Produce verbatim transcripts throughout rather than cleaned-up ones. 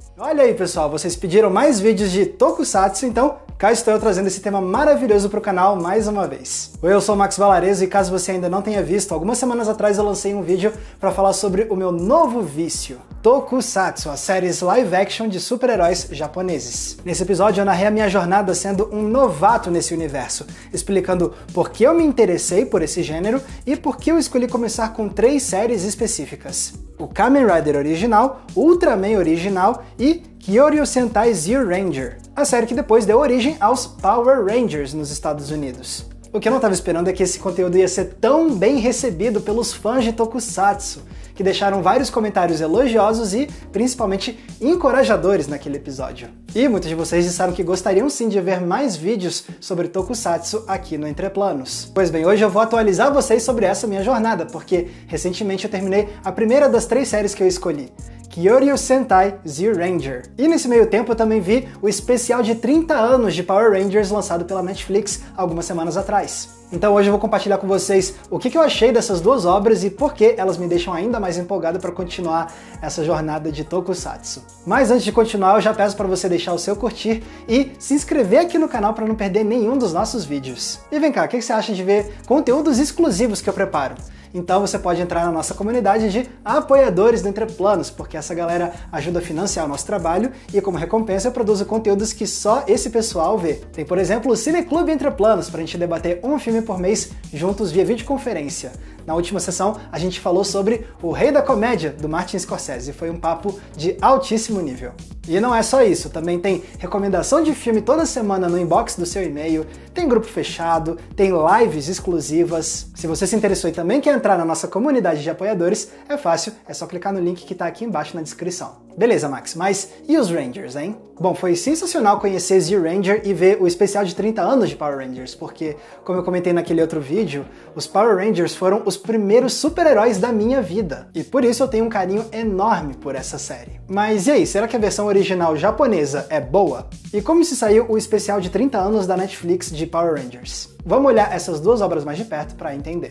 Olha aí, pessoal, vocês pediram mais vídeos de Tokusatsu, então cá estou eu trazendo esse tema maravilhoso para o canal mais uma vez. Oi, eu sou o Max Valarezo e caso você ainda não tenha visto, algumas semanas atrás eu lancei um vídeo para falar sobre o meu novo vício, Tokusatsu, as séries live action de super-heróis japoneses. Nesse episódio eu narrei a minha jornada sendo um novato nesse universo, explicando por que eu me interessei por esse gênero e por que eu escolhi começar com três séries específicas: o Kamen Rider original, Ultraman original e Kyoryu Sentai Zyuranger, a série que depois deu origem aos Power Rangers nos Estados Unidos. O que eu não estava esperando é que esse conteúdo ia ser tão bem recebido pelos fãs de Tokusatsu, que deixaram vários comentários elogiosos e, principalmente, encorajadores naquele episódio. E muitos de vocês disseram que gostariam sim de ver mais vídeos sobre Tokusatsu aqui no Entreplanos. Pois bem, hoje eu vou atualizar vocês sobre essa minha jornada, porque recentemente eu terminei a primeira das três séries que eu escolhi, Kyoryu Sentai Zyuranger. E nesse meio tempo eu também vi o especial de trinta anos de Power Rangers lançado pela Netflix algumas semanas atrás. Então hoje eu vou compartilhar com vocês o que eu achei dessas duas obras e por que elas me deixam ainda mais empolgado para continuar essa jornada de Tokusatsu. Mas antes de continuar, eu já peço para você deixar o seu curtir e se inscrever aqui no canal para não perder nenhum dos nossos vídeos. E vem cá, o que você acha de ver conteúdos exclusivos que eu preparo? Então você pode entrar na nossa comunidade de apoiadores do Entreplanos, porque essa galera ajuda a financiar o nosso trabalho e como recompensa eu produzo conteúdos que só esse pessoal vê. Tem, por exemplo, o Cineclube Entreplanos, para a gente debater um filme por mês juntos via videoconferência. Na última sessão a gente falou sobre O Rei da Comédia, do Martin Scorsese, e foi um papo de altíssimo nível. E não é só isso, também tem recomendação de filme toda semana no inbox do seu e-mail, tem grupo fechado, tem lives exclusivas. Se você se interessou e também quer entrar na nossa comunidade de apoiadores, é fácil, é só clicar no link que está aqui embaixo na descrição. Beleza, Max, mas e os Rangers, hein? Bom, foi sensacional conhecer Zyuranger e ver o especial de trinta anos de Power Rangers, porque, como eu comentei naquele outro vídeo, os Power Rangers foram os primeiros super-heróis da minha vida, e por isso eu tenho um carinho enorme por essa série. Mas e aí, será que a versão original japonesa é boa? E como se saiu o especial de trinta anos da Netflix de Power Rangers? Vamos olhar essas duas obras mais de perto para entender.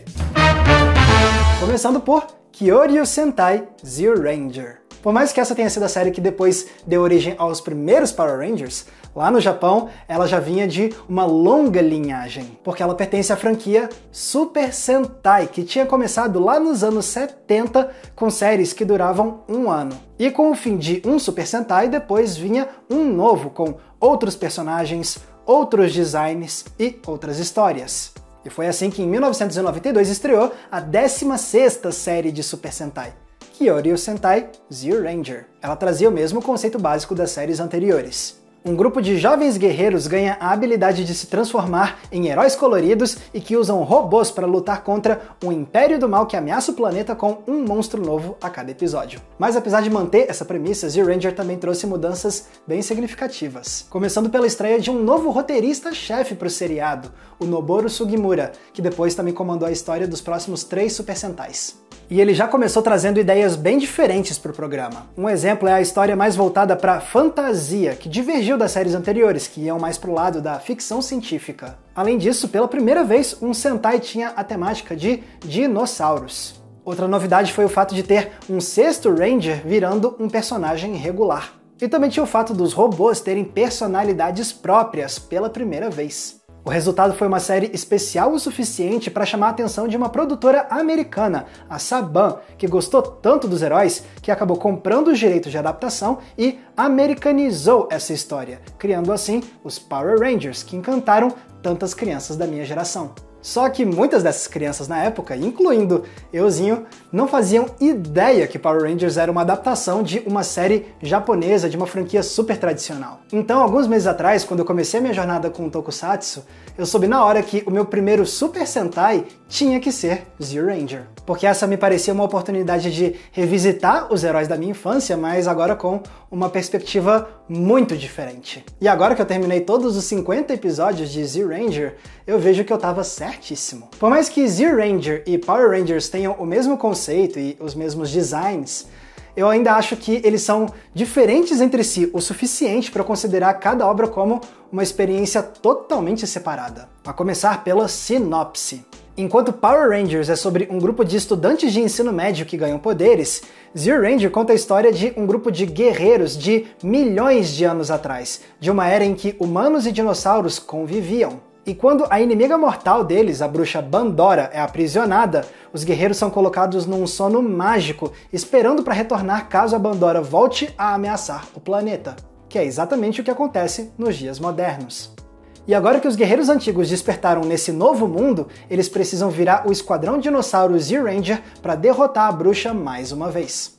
Começando por Kyoryu Sentai Zyuranger. Por mais que essa tenha sido a série que depois deu origem aos primeiros Power Rangers, lá no Japão ela já vinha de uma longa linhagem, porque ela pertence à franquia Super Sentai, que tinha começado lá nos anos setenta com séries que duravam um ano. E com o fim de um Super Sentai, depois vinha um novo, com outros personagens, outros designs e outras histórias. E foi assim que em mil novecentos e noventa e dois estreou a décima sexta série de Super Sentai, Kyoryu Sentai Zyuranger. Ela trazia o mesmo conceito básico das séries anteriores. Um grupo de jovens guerreiros ganha a habilidade de se transformar em heróis coloridos e que usam robôs para lutar contra um império do mal que ameaça o planeta com um monstro novo a cada episódio. Mas apesar de manter essa premissa, Zyuranger também trouxe mudanças bem significativas. Começando pela estreia de um novo roteirista-chefe para o seriado, o Noboru Sugimura, que depois também comandou a história dos próximos três Super Sentais. E ele já começou trazendo ideias bem diferentes para o programa. Um exemplo é a história mais voltada para fantasia, que divergiu das séries anteriores, que iam mais para o lado da ficção científica. Além disso, pela primeira vez, um Sentai tinha a temática de dinossauros. Outra novidade foi o fato de ter um sexto Ranger virando um personagem regular. E também tinha o fato dos robôs terem personalidades próprias pela primeira vez. O resultado foi uma série especial o suficiente para chamar a atenção de uma produtora americana, a Saban, que gostou tanto dos heróis que acabou comprando os direitos de adaptação e americanizou essa história, criando assim os Power Rangers, que encantaram tantas crianças da minha geração. Só que muitas dessas crianças na época, incluindo euzinho, não faziam ideia que Power Rangers era uma adaptação de uma série japonesa, de uma franquia super tradicional. Então, alguns meses atrás, quando eu comecei a minha jornada com o Tokusatsu, eu soube na hora que o meu primeiro Super Sentai tinha que ser Zyuranger. Porque essa me parecia uma oportunidade de revisitar os heróis da minha infância, mas agora com uma perspectiva muito diferente. E agora que eu terminei todos os cinquenta episódios de Zyuranger, eu vejo que eu tava certíssimo. Por mais que Zyuranger e Power Rangers tenham o mesmo conceito e os mesmos designs, eu ainda acho que eles são diferentes entre si o suficiente para considerar cada obra como uma experiência totalmente separada. A começar pela sinopse. Enquanto Power Rangers é sobre um grupo de estudantes de ensino médio que ganham poderes, Zyuranger conta a história de um grupo de guerreiros de milhões de anos atrás, de uma era em que humanos e dinossauros conviviam. E quando a inimiga mortal deles, a bruxa Bandora, é aprisionada, os guerreiros são colocados num sono mágico, esperando para retornar caso a Bandora volte a ameaçar o planeta, que é exatamente o que acontece nos dias modernos. E agora que os guerreiros antigos despertaram nesse novo mundo, eles precisam virar o esquadrão dinossauro Zyuranger para derrotar a bruxa mais uma vez.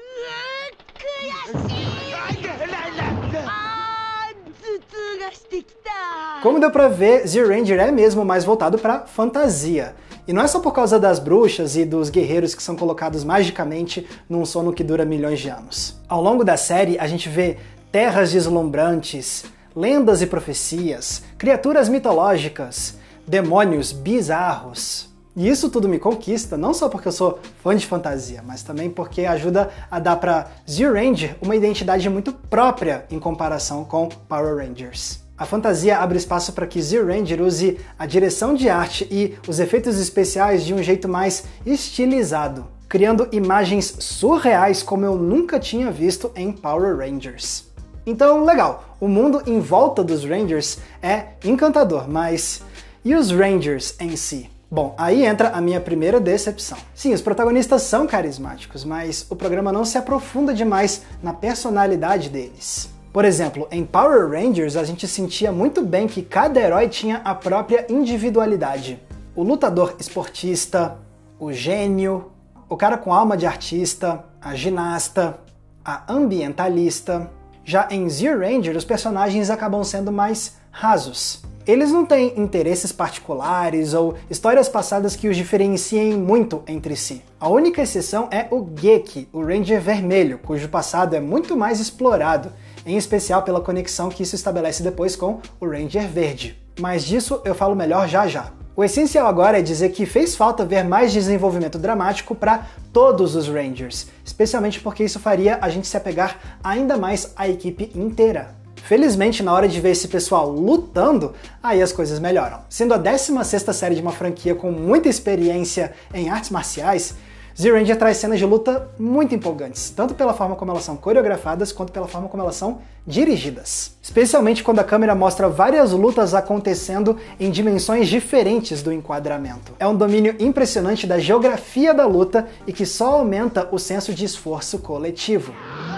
Como deu pra ver, Zyuranger é mesmo mais voltado pra fantasia. E não é só por causa das bruxas e dos guerreiros que são colocados magicamente num sono que dura milhões de anos. Ao longo da série, a gente vê terras deslumbrantes, lendas e profecias, criaturas mitológicas, demônios bizarros. E isso tudo me conquista, não só porque eu sou fã de fantasia, mas também porque ajuda a dar pra Zyuranger uma identidade muito própria em comparação com Power Rangers. A fantasia abre espaço para que Zyuranger use a direção de arte e os efeitos especiais de um jeito mais estilizado, criando imagens surreais como eu nunca tinha visto em Power Rangers. Então, legal, o mundo em volta dos Rangers é encantador, mas e os Rangers em si? Bom, aí entra a minha primeira decepção. Sim, os protagonistas são carismáticos, mas o programa não se aprofunda demais na personalidade deles. Por exemplo, em Power Rangers a gente sentia muito bem que cada herói tinha a própria individualidade. O lutador esportista, o gênio, o cara com alma de artista, a ginasta, a ambientalista. Já em Zyuranger, os personagens acabam sendo mais rasos. Eles não têm interesses particulares ou histórias passadas que os diferenciem muito entre si. A única exceção é o Geki, o Ranger Vermelho, cujo passado é muito mais explorado, em especial pela conexão que isso estabelece depois com o Ranger Verde. Mas disso eu falo melhor já já. O essencial agora é dizer que fez falta ver mais desenvolvimento dramático para todos os Rangers, especialmente porque isso faria a gente se apegar ainda mais à equipe inteira. Felizmente, na hora de ver esse pessoal lutando, aí as coisas melhoram. Sendo a décima sexta série de uma franquia com muita experiência em artes marciais, Zyuranger traz cenas de luta muito empolgantes, tanto pela forma como elas são coreografadas, quanto pela forma como elas são dirigidas. Especialmente quando a câmera mostra várias lutas acontecendo em dimensões diferentes do enquadramento. É um domínio impressionante da geografia da luta e que só aumenta o senso de esforço coletivo.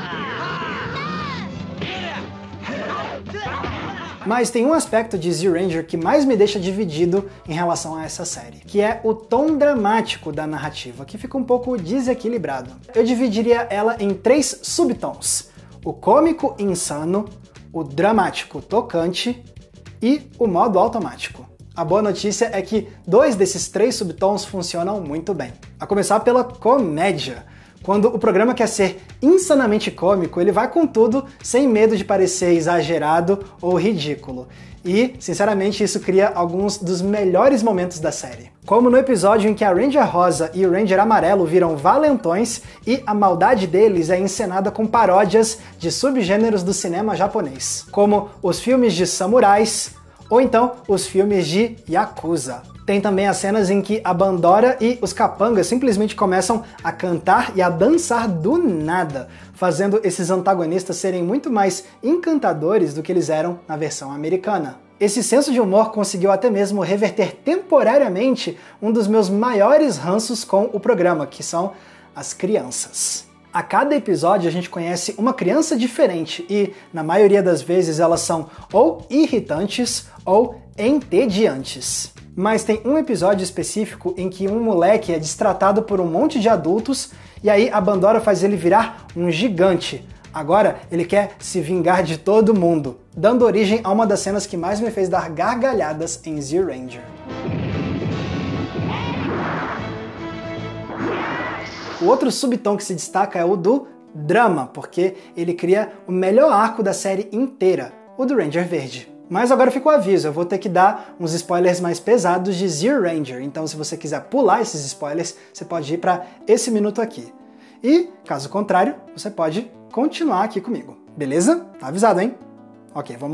Mas tem um aspecto de Zyuranger que mais me deixa dividido em relação a essa série, que é o tom dramático da narrativa, que fica um pouco desequilibrado. Eu dividiria ela em três subtons: o cômico insano, o dramático tocante e o modo automático. A boa notícia é que dois desses três subtons funcionam muito bem. A começar pela comédia. Quando o programa quer ser insanamente cômico, ele vai com tudo, sem medo de parecer exagerado ou ridículo. E, sinceramente, isso cria alguns dos melhores momentos da série. Como no episódio em que a Ranger Rosa e o Ranger Amarelo viram valentões e a maldade deles é encenada com paródias de subgêneros do cinema japonês, como os filmes de samurais ou então os filmes de Yakuza. Tem também as cenas em que a Bandora e os capangas simplesmente começam a cantar e a dançar do nada, fazendo esses antagonistas serem muito mais encantadores do que eles eram na versão americana. Esse senso de humor conseguiu até mesmo reverter temporariamente um dos meus maiores ranços com o programa, que são as crianças. A cada episódio a gente conhece uma criança diferente e, na maioria das vezes, elas são ou irritantes ou entediantes. Mas tem um episódio específico em que um moleque é destratado por um monte de adultos e aí a Bandora faz ele virar um gigante. Agora ele quer se vingar de todo mundo, dando origem a uma das cenas que mais me fez dar gargalhadas em Zyuranger. O outro subtom que se destaca é o do drama, porque ele cria o melhor arco da série inteira, o do Ranger Verde. Mas agora fica o aviso, eu vou ter que dar uns spoilers mais pesados de Zyuranger, então se você quiser pular esses spoilers, você pode ir para esse minuto aqui. E, caso contrário, você pode continuar aqui comigo, beleza? Tá avisado, hein? Ok, vamos lá.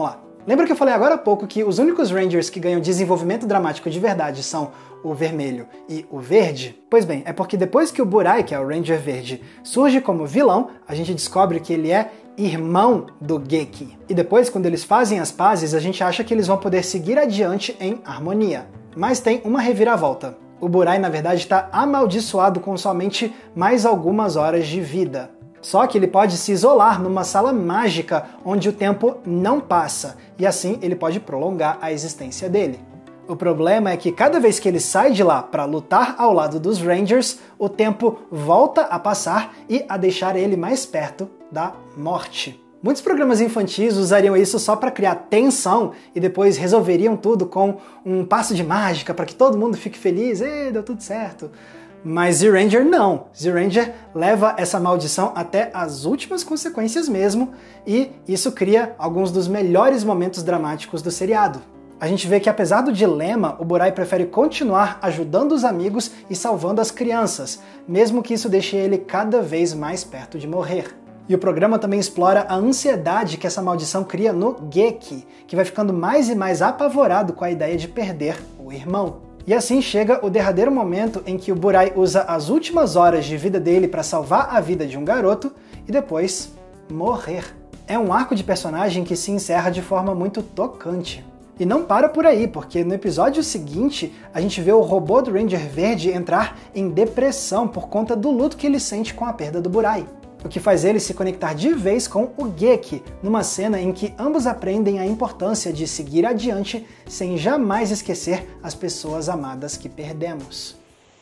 Lembra que eu falei agora há pouco que os únicos Rangers que ganham desenvolvimento dramático de verdade são o vermelho e o verde? Pois bem, é porque depois que o Burai, que é o Ranger verde, surge como vilão, a gente descobre que ele é irmão do Geki. E depois, quando eles fazem as pazes, a gente acha que eles vão poder seguir adiante em harmonia. Mas tem uma reviravolta. O Burai, na verdade, está amaldiçoado com somente mais algumas horas de vida. Só que ele pode se isolar numa sala mágica onde o tempo não passa, e assim ele pode prolongar a existência dele. O problema é que cada vez que ele sai de lá para lutar ao lado dos Rangers, o tempo volta a passar e a deixar ele mais perto da morte. Muitos programas infantis usariam isso só para criar tensão e depois resolveriam tudo com um passo de mágica para que todo mundo fique feliz, e deu tudo certo. Mas Zyuranger não. Zyuranger leva essa maldição até as últimas consequências mesmo, e isso cria alguns dos melhores momentos dramáticos do seriado. A gente vê que apesar do dilema, o Burai prefere continuar ajudando os amigos e salvando as crianças, mesmo que isso deixe ele cada vez mais perto de morrer. E o programa também explora a ansiedade que essa maldição cria no Geki, que vai ficando mais e mais apavorado com a ideia de perder o irmão. E assim chega o derradeiro momento em que o Burai usa as últimas horas de vida dele para salvar a vida de um garoto e depois morrer. É um arco de personagem que se encerra de forma muito tocante. E não para por aí, porque no episódio seguinte a gente vê o robô do Ranger Verde entrar em depressão por conta do luto que ele sente com a perda do Burai, o que faz ele se conectar de vez com o Geki, numa cena em que ambos aprendem a importância de seguir adiante sem jamais esquecer as pessoas amadas que perdemos.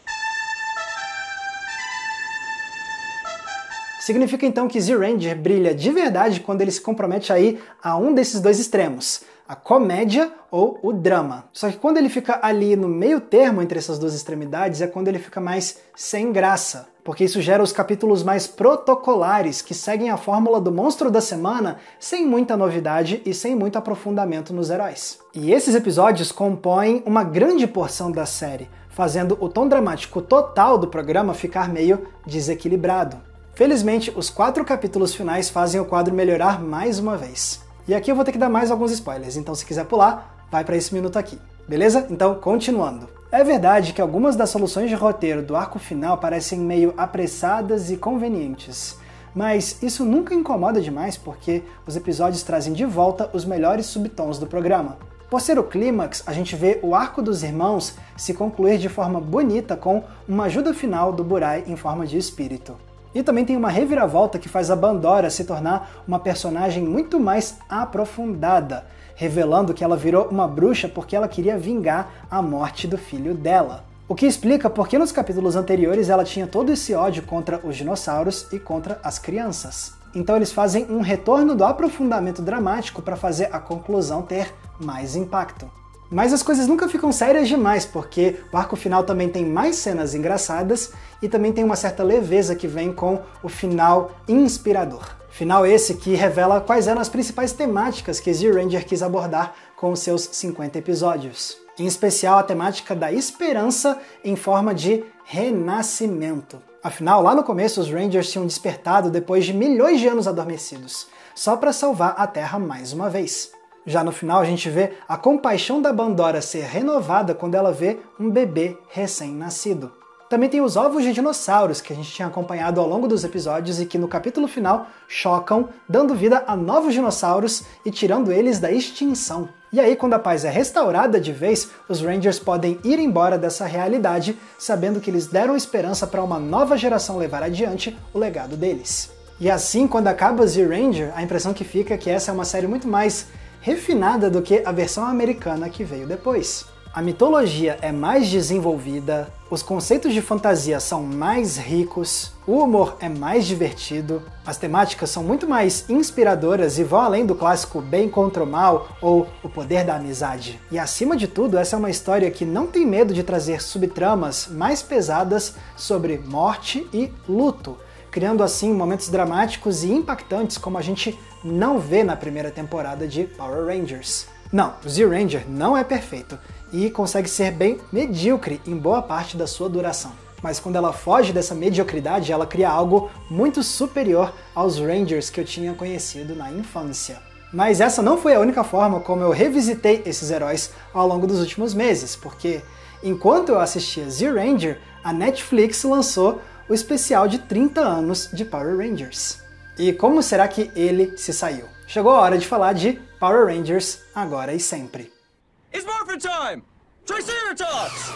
Significa então que Zyuranger brilha de verdade quando ele se compromete a ir a um desses dois extremos, a comédia ou o drama. Só que quando ele fica ali no meio termo entre essas duas extremidades é quando ele fica mais sem graça, porque isso gera os capítulos mais protocolares que seguem a fórmula do monstro da semana sem muita novidade e sem muito aprofundamento nos heróis. E esses episódios compõem uma grande porção da série, fazendo o tom dramático total do programa ficar meio desequilibrado. Felizmente, os quatro capítulos finais fazem o quadro melhorar mais uma vez. E aqui eu vou ter que dar mais alguns spoilers, então se quiser pular, vai para esse minuto aqui. Beleza? Então, continuando. É verdade que algumas das soluções de roteiro do arco final parecem meio apressadas e convenientes, mas isso nunca incomoda demais porque os episódios trazem de volta os melhores subtons do programa. Por ser o clímax, a gente vê o arco dos irmãos se concluir de forma bonita com uma ajuda final do Burai em forma de espírito. E também tem uma reviravolta que faz a Bandora se tornar uma personagem muito mais aprofundada, revelando que ela virou uma bruxa porque ela queria vingar a morte do filho dela. O que explica porque nos capítulos anteriores ela tinha todo esse ódio contra os dinossauros e contra as crianças. Então eles fazem um retorno do aprofundamento dramático para fazer a conclusão ter mais impacto. Mas as coisas nunca ficam sérias demais, porque o arco final também tem mais cenas engraçadas e também tem uma certa leveza que vem com o final inspirador. Final esse que revela quais eram as principais temáticas que Zyuranger quis abordar com os seus cinquenta episódios. Em especial a temática da esperança em forma de renascimento. Afinal, lá no começo os Rangers tinham despertado depois de milhões de anos adormecidos, só para salvar a Terra mais uma vez. Já no final a gente vê a compaixão da Bandora ser renovada quando ela vê um bebê recém-nascido. Também tem os ovos de dinossauros que a gente tinha acompanhado ao longo dos episódios e que no capítulo final chocam, dando vida a novos dinossauros e tirando eles da extinção. E aí, quando a paz é restaurada de vez, os Rangers podem ir embora dessa realidade, sabendo que eles deram esperança para uma nova geração levar adiante o legado deles. E assim, quando acaba Zyuranger, a impressão que fica é que essa é uma série muito mais refinada do que a versão americana que veio depois. A mitologia é mais desenvolvida, os conceitos de fantasia são mais ricos, o humor é mais divertido, as temáticas são muito mais inspiradoras e vão além do clássico bem contra o mal ou o poder da amizade. E acima de tudo, essa é uma história que não tem medo de trazer subtramas mais pesadas sobre morte e luto, criando assim momentos dramáticos e impactantes como a gente não vê na primeira temporada de Power Rangers. Não, Zyuranger não é perfeito e consegue ser bem medíocre em boa parte da sua duração. Mas quando ela foge dessa mediocridade, ela cria algo muito superior aos Rangers que eu tinha conhecido na infância. Mas essa não foi a única forma como eu revisitei esses heróis ao longo dos últimos meses, porque enquanto eu assistia Zyuranger, a Netflix lançou o especial de trinta anos de Power Rangers. E como será que ele se saiu? Chegou a hora de falar de Power Rangers agora e sempre. It's Morphin Time! Triceratops!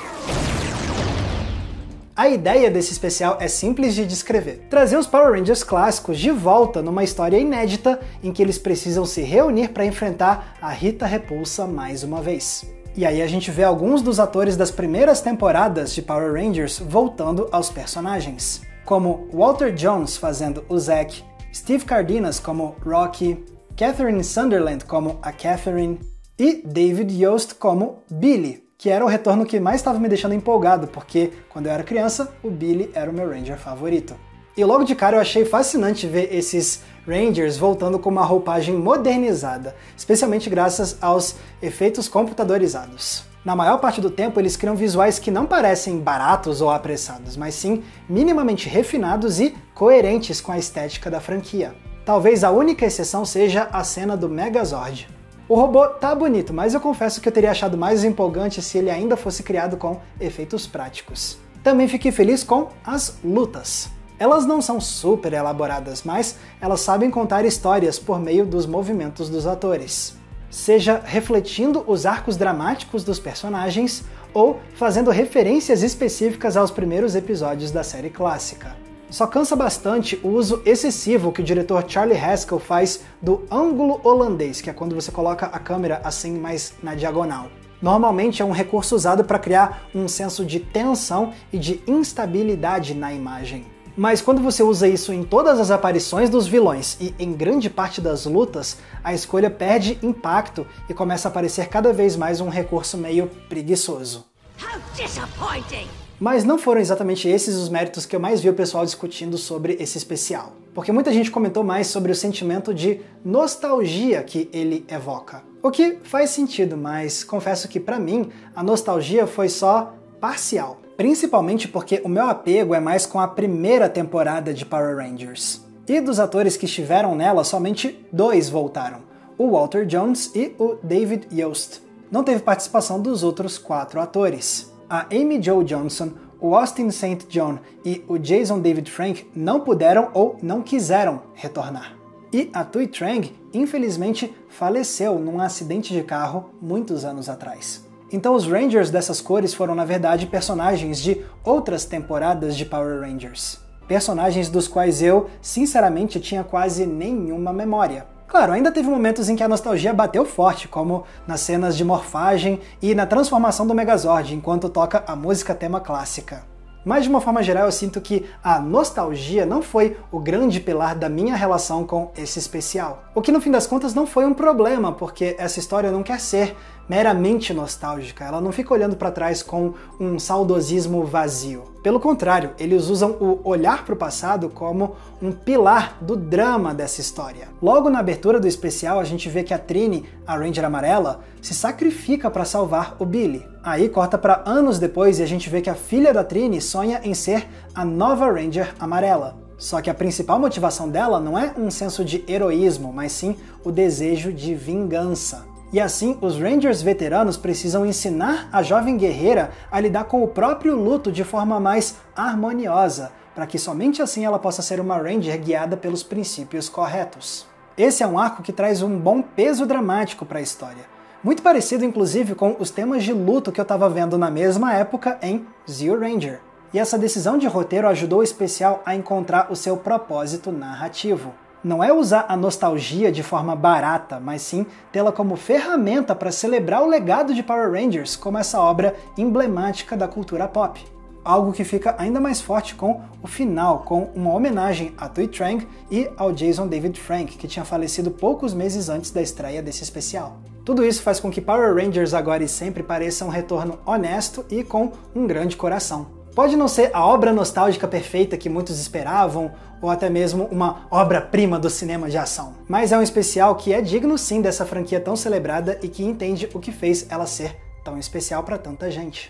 A ideia desse especial é simples de descrever. Trazer os Power Rangers clássicos de volta numa história inédita em que eles precisam se reunir para enfrentar a Rita Repulsa mais uma vez. E aí a gente vê alguns dos atores das primeiras temporadas de Power Rangers voltando aos personagens, como Walter Jones fazendo o Zack, Steve Cardenas como Rocky, Catherine Sunderland como a Catherine e David Yost como Billy, que era o retorno que mais estava me deixando empolgado, porque quando eu era criança, o Billy era o meu Ranger favorito. E logo de cara eu achei fascinante ver esses Rangers voltando com uma roupagem modernizada, especialmente graças aos efeitos computadorizados. Na maior parte do tempo eles criam visuais que não parecem baratos ou apressados, mas sim minimamente refinados e coerentes com a estética da franquia. Talvez a única exceção seja a cena do Megazord. O robô tá bonito, mas eu confesso que eu teria achado mais empolgante se ele ainda fosse criado com efeitos práticos. Também fiquei feliz com as lutas. Elas não são super elaboradas, mas elas sabem contar histórias por meio dos movimentos dos atores. Seja refletindo os arcos dramáticos dos personagens ou fazendo referências específicas aos primeiros episódios da série clássica. Só cansa bastante o uso excessivo que o diretor Charlie Haskell faz do ângulo holandês, que é quando você coloca a câmera assim mais na diagonal. Normalmente é um recurso usado para criar um senso de tensão e de instabilidade na imagem. Mas quando você usa isso em todas as aparições dos vilões e em grande parte das lutas, a escolha perde impacto e começa a parecer cada vez mais um recurso meio preguiçoso. How disappointing! Mas não foram exatamente esses os méritos que eu mais vi o pessoal discutindo sobre esse especial. Porque muita gente comentou mais sobre o sentimento de nostalgia que ele evoca. O que faz sentido, mas confesso que pra mim a nostalgia foi só parcial. Principalmente porque o meu apego é mais com a primeira temporada de Power Rangers. E dos atores que estiveram nela, somente dois voltaram. O Walter Jones e o David Yost. Não teve participação dos outros quatro atores. A Amy Jo Johnson, o Austin Saint John e o Jason David Frank não puderam ou não quiseram retornar. E a Thuy Trang, infelizmente, faleceu num acidente de carro muitos anos atrás. Então os Rangers dessas cores foram na verdade personagens de outras temporadas de Power Rangers. Personagens dos quais eu, sinceramente, tinha quase nenhuma memória. Claro, ainda teve momentos em que a nostalgia bateu forte, como nas cenas de morfagem e na transformação do Megazord, enquanto toca a música tema clássica. Mas de uma forma geral eu sinto que a nostalgia não foi o grande pilar da minha relação com esse especial. O que no fim das contas não foi um problema, porque essa história não quer ser meramente nostálgica, ela não fica olhando para trás com um saudosismo vazio. Pelo contrário, eles usam o olhar para o passado como um pilar do drama dessa história. Logo na abertura do especial a gente vê que a Trini, a Ranger amarela, se sacrifica para salvar o Billy. Aí corta para anos depois e a gente vê que a filha da Trini sonha em ser a nova Ranger amarela. Só que a principal motivação dela não é um senso de heroísmo, mas sim o desejo de vingança. E assim, os Rangers veteranos precisam ensinar a jovem guerreira a lidar com o próprio luto de forma mais harmoniosa, para que somente assim ela possa ser uma Ranger guiada pelos princípios corretos. Esse é um arco que traz um bom peso dramático para a história. Muito parecido, inclusive, com os temas de luto que eu estava vendo na mesma época em Zyuranger. E essa decisão de roteiro ajudou o especial a encontrar o seu propósito narrativo. Não é usar a nostalgia de forma barata, mas sim tê-la como ferramenta para celebrar o legado de Power Rangers como essa obra emblemática da cultura pop. Algo que fica ainda mais forte com o final, com uma homenagem a Thuy Trang e ao Jason David Frank, que tinha falecido poucos meses antes da estreia desse especial. Tudo isso faz com que Power Rangers agora e sempre pareça um retorno honesto e com um grande coração. Pode não ser a obra nostálgica perfeita que muitos esperavam, ou até mesmo uma obra-prima do cinema de ação. Mas é um especial que é digno sim dessa franquia tão celebrada e que entende o que fez ela ser tão especial para tanta gente.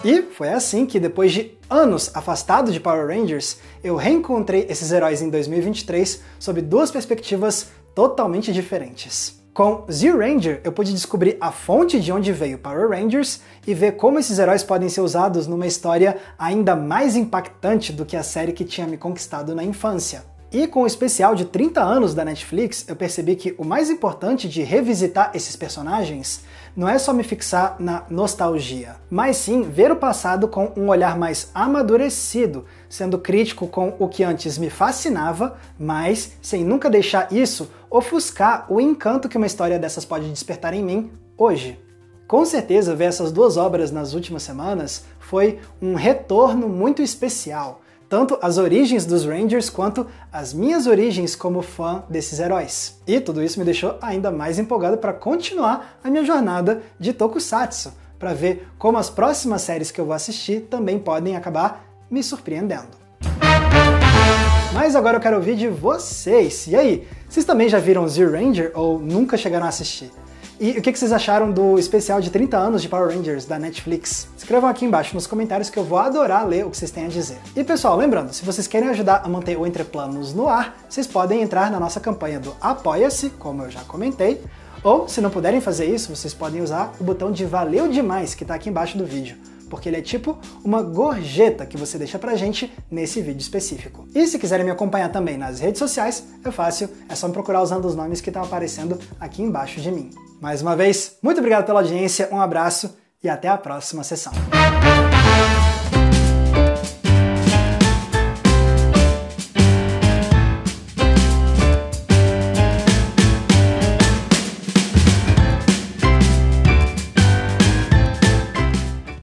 E foi assim que, depois de anos afastado de Power Rangers, eu reencontrei esses heróis em dois mil e vinte e três sob duas perspectivas totalmente diferentes. Com Zyuranger, eu pude descobrir a fonte de onde veio Power Rangers e ver como esses heróis podem ser usados numa história ainda mais impactante do que a série que tinha me conquistado na infância. E com o especial de trinta anos da Netflix, eu percebi que o mais importante de revisitar esses personagens não é só me fixar na nostalgia, mas sim ver o passado com um olhar mais amadurecido, sendo crítico com o que antes me fascinava, mas sem nunca deixar isso ofuscar o encanto que uma história dessas pode despertar em mim hoje. Com certeza, ver essas duas obras nas últimas semanas foi um retorno muito especial, tanto as origens dos Rangers quanto as minhas origens como fã desses heróis. E tudo isso me deixou ainda mais empolgado para continuar a minha jornada de Tokusatsu, para ver como as próximas séries que eu vou assistir também podem acabar me surpreendendo. Mas agora eu quero ouvir de vocês. E aí, vocês também já viram Zyuranger ou nunca chegaram a assistir? E o que vocês acharam do especial de trinta anos de Power Rangers da Netflix? Escrevam aqui embaixo nos comentários que eu vou adorar ler o que vocês têm a dizer. E pessoal, lembrando, se vocês querem ajudar a manter o Entre Planos no ar, vocês podem entrar na nossa campanha do Apoia-se, como eu já comentei, ou se não puderem fazer isso, vocês podem usar o botão de Valeu Demais que está aqui embaixo do vídeo, porque ele é tipo uma gorjeta que você deixa pra gente nesse vídeo específico. E se quiserem me acompanhar também nas redes sociais, é fácil, é só me procurar usando os nomes que estão aparecendo aqui embaixo de mim. Mais uma vez, muito obrigado pela audiência, um abraço e até a próxima sessão.